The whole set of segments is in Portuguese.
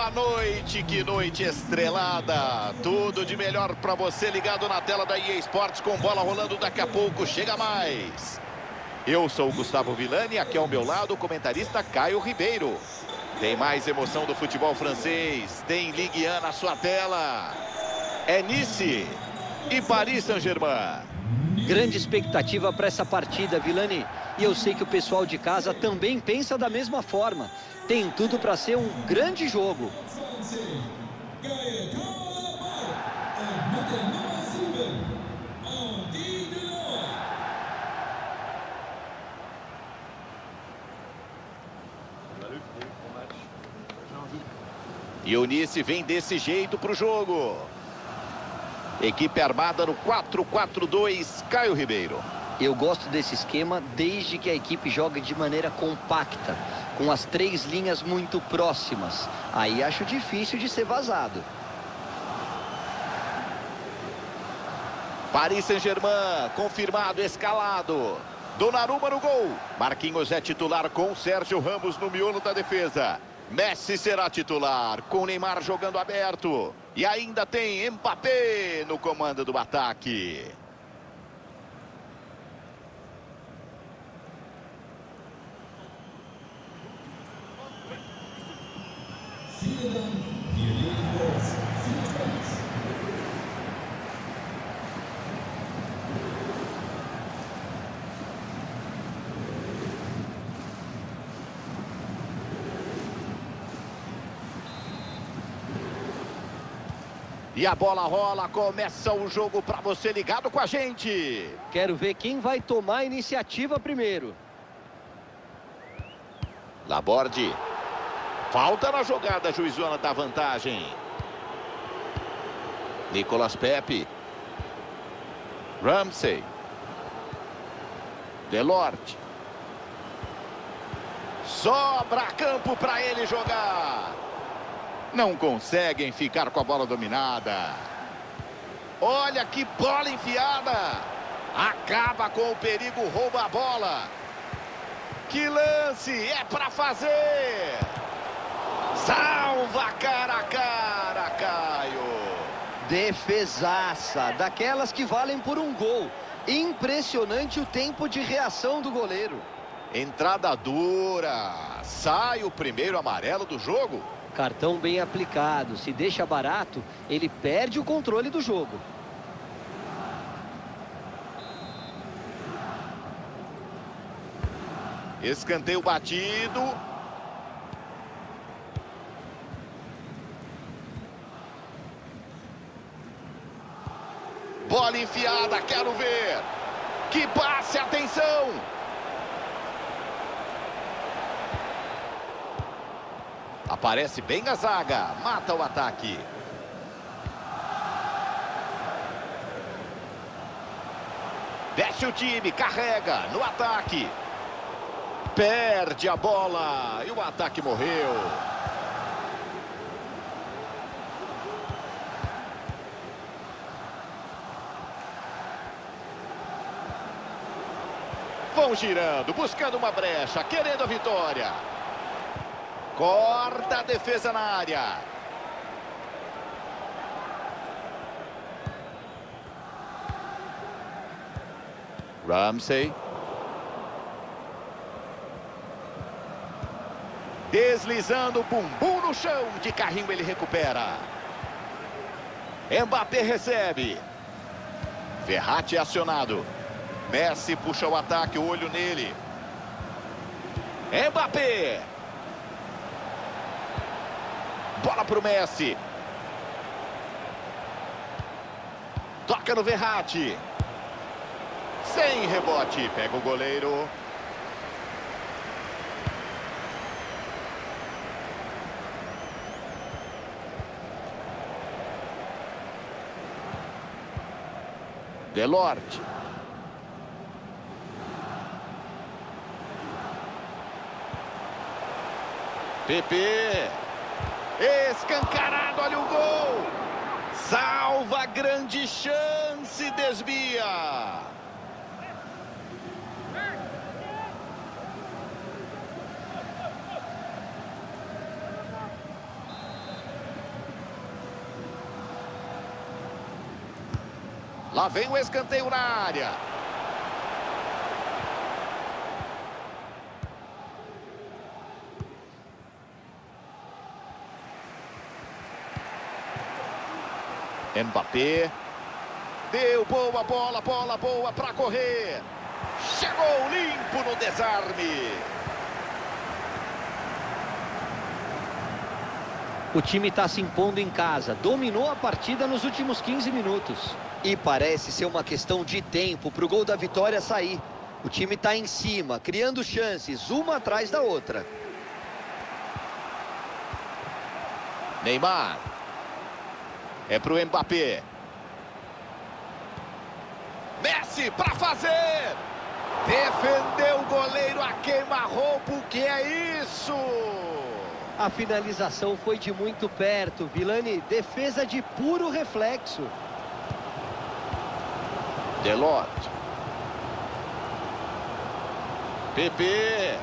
Boa noite, que noite estrelada. Tudo de melhor para você ligado na tela da EA Sports com bola rolando daqui a pouco. Chega mais. Eu sou o Gustavo Villani, aqui ao meu lado o comentarista Caio Ribeiro. Tem mais emoção do futebol francês, tem Ligue 1 na sua tela. É Nice e Paris Saint-Germain. Grande expectativa para essa partida, Villani. E eu sei que o pessoal de casa também pensa da mesma forma. Tem tudo para ser um grande jogo. E o Nice vem desse jeito para o jogo. Equipe armada no 4-4-2, Caio Ribeiro. Eu gosto desse esquema desde que a equipe joga de maneira compacta, com as três linhas muito próximas. Aí acho difícil de ser vazado. Paris Saint-Germain, confirmado, escalado. Donnarumma no gol. Marquinhos é titular com Sérgio Ramos no miolo da defesa. Messi será titular, com Neymar jogando aberto. E ainda tem Mbappé no comando do ataque. E a bola rola, começa o jogo para você ligado com a gente. Quero ver quem vai tomar a iniciativa primeiro. Laborde. Falta na jogada, juizona da vantagem. Nicolas Pepe. Ramsey. Delort. Sobra campo para ele jogar. Não conseguem ficar com a bola dominada. Olha que bola enfiada. Acaba com o perigo, rouba a bola. Que lance, é para fazer. Salva cara a cara, Caio. Defesaça, daquelas que valem por um gol. Impressionante o tempo de reação do goleiro. Entrada dura. Sai o primeiro amarelo do jogo. Cartão bem aplicado. Se deixa barato, ele perde o controle do jogo. Escanteio batido. Bola enfiada, quero ver. Que passe, atenção. Aparece bem a zaga, mata o ataque. Desce o time, carrega no ataque. Perde a bola e o ataque morreu. Vão girando, buscando uma brecha, querendo a vitória. Corta a defesa na área. Ramsey. Deslizando, bumbum no chão. De carrinho ele recupera. Mbappé recebe. Verratti é acionado. Messi puxa o ataque, o olho nele. Mbappé. Bola para o Messi. Toca no Verratti. Sem rebote. Pega o goleiro. Delort. Pepe. Escancarado, olha o gol. Salva, grande chance, desvia. Lá vem o escanteio na área. Mbappé. Deu boa bola, boa para correr. Chegou limpo no desarme. O time está se impondo em casa, dominou a partida nos últimos 15 minutos. E parece ser uma questão de tempo para o gol da vitória sair. O time está em cima, criando chances, uma atrás da outra. Neymar. É para o Mbappé. Messi para fazer. Defendeu o goleiro a queima-roupa. O que é isso? A finalização foi de muito perto, Vilani. Defesa de puro reflexo. Delort. Pepe.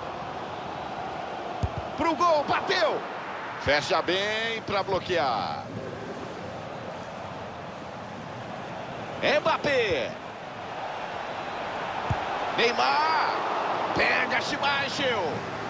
Pro gol, bateu. Fecha bem para bloquear. Mbappé. Neymar. Pega Schmeichel.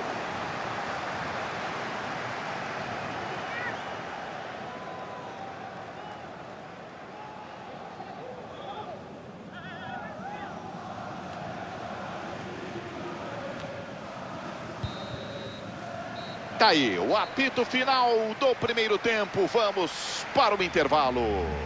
Tá aí, o apito final do primeiro tempo. Vamos para o intervalo.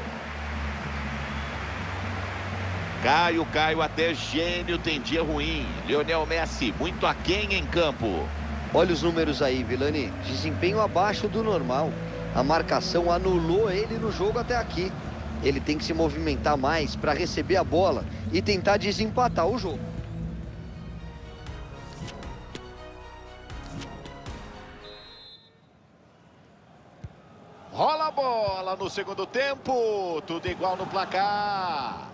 Caio, até gênio tem dia ruim. Lionel Messi, muito aquém em campo. Olha os números aí, Vilani. Desempenho abaixo do normal. A marcação anulou ele no jogo até aqui. Ele tem que se movimentar mais para receber a bola e tentar desempatar o jogo. Rola a bola no segundo tempo. Tudo igual no placar.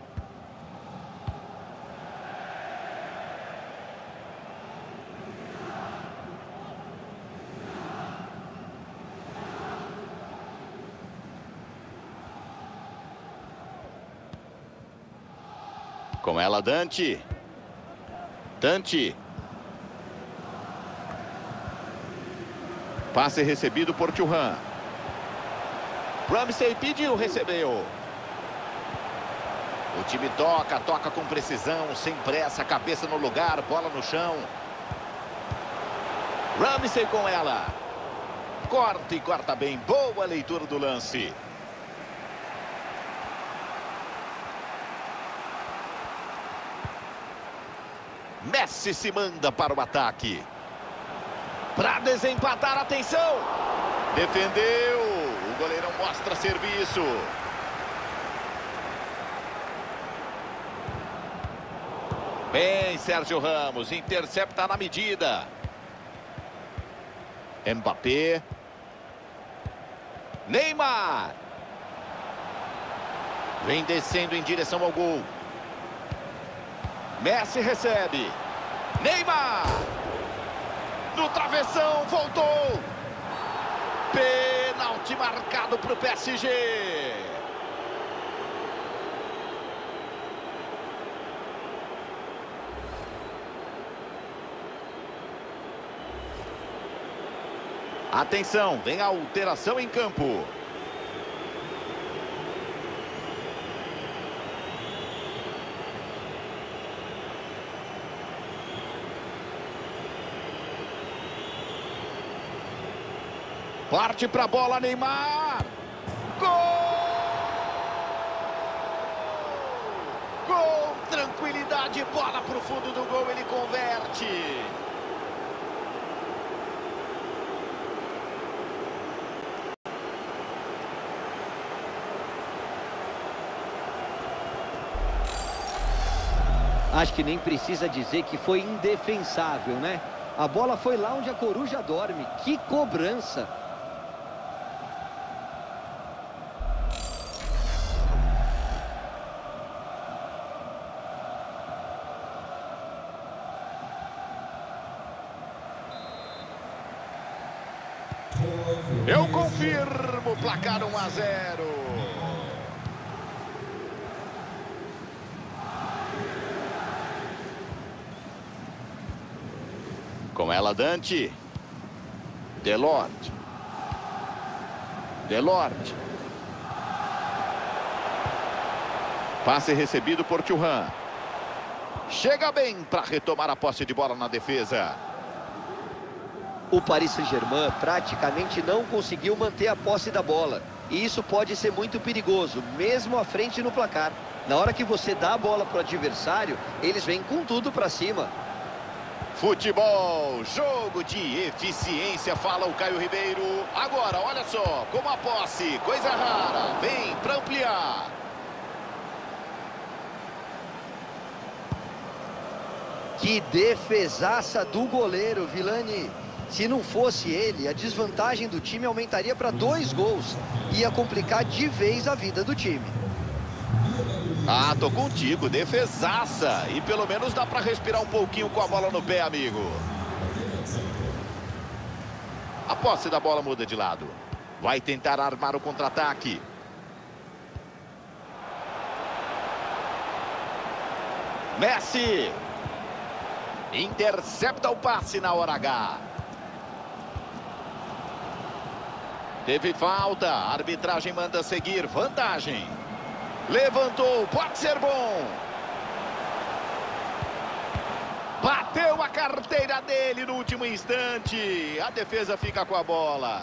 Com ela, Dante. Passe recebido por Thuram. Ramsey pediu, recebeu. O time toca com precisão, sem pressa, cabeça no lugar, bola no chão. Ramsey com ela. Corta bem, boa leitura do lance. Messi se manda para o ataque. Para desempatar, atenção. Defendeu. O goleirão mostra serviço. Bem, Sérgio Ramos. Intercepta na medida. Mbappé. Neymar. Vem descendo em direção ao gol. Messi recebe. Neymar. No travessão, voltou. Pênalti marcado para o PSG. Atenção, vem a alteração em campo. Parte para a bola, Neymar. Gol! Gol! Tranquilidade, bola para o fundo do gol, ele converte. Acho que nem precisa dizer que foi indefensável, né? A bola foi lá onde a coruja dorme. Que cobrança! Eu confirmo, placar 1-0. Com ela, Dante. Delort. Delort. Passe recebido por Thuram. Chega bem para retomar a posse de bola na defesa. O Paris Saint-Germain praticamente não conseguiu manter a posse da bola. E isso pode ser muito perigoso, mesmo à frente no placar. Na hora que você dá a bola para o adversário, eles vêm com tudo para cima. Futebol, jogo de eficiência, fala o Caio Ribeiro. Agora, olha só, como a posse, coisa rara, vem para ampliar. Que defesaça do goleiro, Vilani. Se não fosse ele, a desvantagem do time aumentaria para 2 gols. Ia complicar de vez a vida do time. Ah, tô contigo, defesaça. E pelo menos dá para respirar um pouquinho com a bola no pé, amigo. A posse da bola muda de lado. Vai tentar armar o contra-ataque. Messi. Intercepta o passe na hora H. Teve falta, a arbitragem manda seguir, vantagem. Levantou, pode ser bom. Bateu a carteira dele no último instante. A defesa fica com a bola.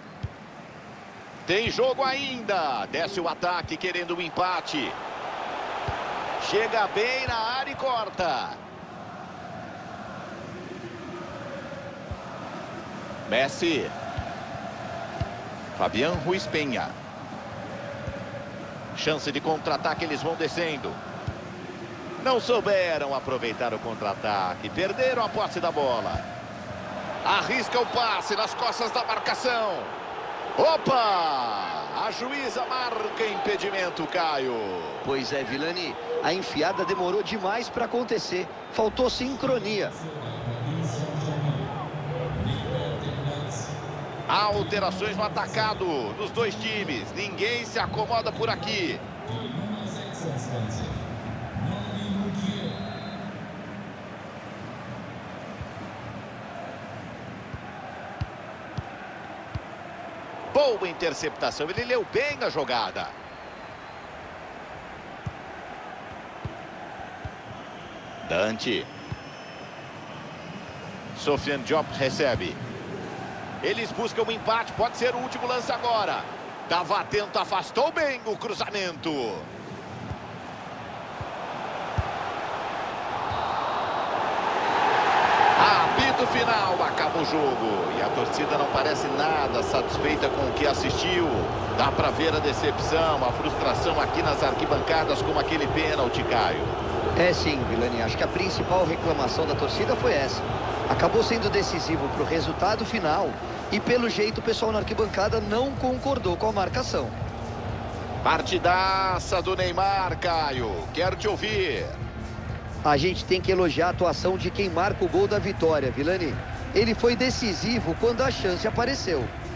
Tem jogo ainda. Desce o ataque querendo o empate. Chega bem na área e corta. Messi. Fabián Ruiz Penha. Chance de contra-ataque, eles vão descendo. Não souberam aproveitar o contra-ataque. Perderam a posse da bola. Arrisca o passe nas costas da marcação. Opa! A juíza marca impedimento, Caio. Pois é, Vilani. A enfiada demorou demais para acontecer. Faltou sincronia. Alterações no atacado dos dois times. Ninguém se acomoda por aqui. Boa interceptação. Ele leu bem a jogada. Dante. Sofiane Diop recebe. Eles buscam um empate, pode ser o último lance agora. Estava atento, afastou bem o cruzamento. Apito final, acaba o jogo. E a torcida não parece nada satisfeita com o que assistiu. Dá para ver a decepção, a frustração aqui nas arquibancadas com aquele pênalti, Caio. É sim, Vilani. Acho que a principal reclamação da torcida foi essa. Acabou sendo decisivo para o resultado final e pelo jeito o pessoal na arquibancada não concordou com a marcação. Partidaça do Neymar, Caio. Quero te ouvir. A gente tem que elogiar a atuação de quem marca o gol da vitória, Vilani. Ele foi decisivo quando a chance apareceu.